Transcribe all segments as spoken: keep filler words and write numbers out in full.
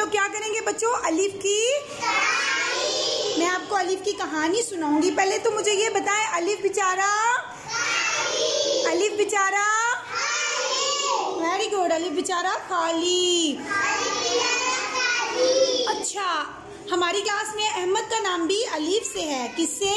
लोग क्या करेंगे बच्चों? अलिफ की मैं आपको अलिफ की कहानी सुनाऊंगी। पहले तो मुझे ये बताएं, अलिफ बेचारा अलिफ बेचारा वेरी गुड। अलिफ बेचारा खाली। अच्छा, हमारी क्लास में अहमद का नाम भी अलिफ से है। किससे?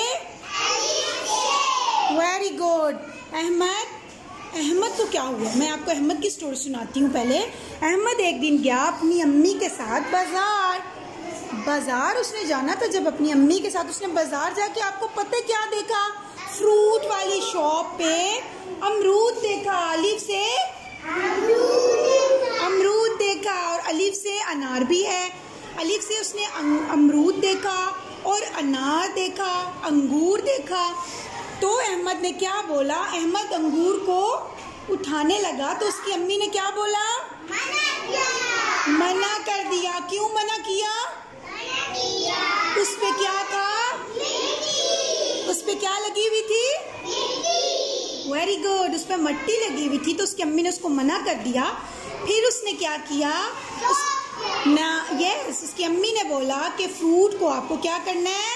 Very good. अहमद अहमद तो क्या हुआ, मैं आपको अहमद की स्टोरी सुनाती हूँ। पहले अहमद एक दिन गया अपनी अम्मी के साथ बाजार। बाजार उसने जाना था। जब अपनी अम्मी के साथ उसने बाजार जाके, आपको पता है क्या देखा? फ्रूट वाली शॉप पे अमरूद देखा। अलिफ से अमरूद देखा और अलिफ से अनार भी है। अलिफ से उसने अमरूद देखा और अनार देखा, अंगूर देखा। तो अहमद ने क्या बोला? अहमद अंगूर को उठाने लगा तो उसकी अम्मी ने क्या बोला? मना किया। मना कर दिया। क्यों मना किया? मना किया। उस पे क्या था? उस पे क्या लगी हुई थी? Very good. उस पे मट्टी लगी हुई थी तो उसकी अम्मी ने उसको मना कर दिया। फिर उसने क्या किया? उस, ना यस उसकी अम्मी ने बोला कि फ्रूट को आपको क्या करना है?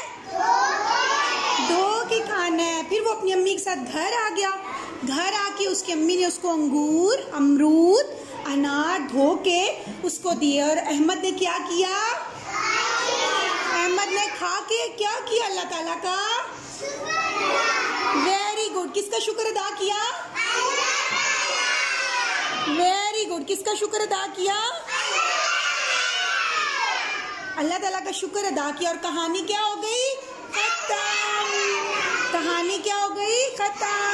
धो के खाना है। फिर वो अपनी अम्मी के साथ घर आ गया। घर आके उसकी अम्मी ने उसको अंगूर, अमरूद, अनार धो के उसको दिए। और अहमद ने क्या किया? अहमद ने खा के क्या किया? अल्लाह ताला का वेरी गुड। किसका शुक्र अदा किया? Very good. किसका शुक्र अदा किया? अल्लाह ताला का शुक्र अदा किया। और कहानी क्या हो गई? खत्म। कहानी क्या हो गई? खत्म।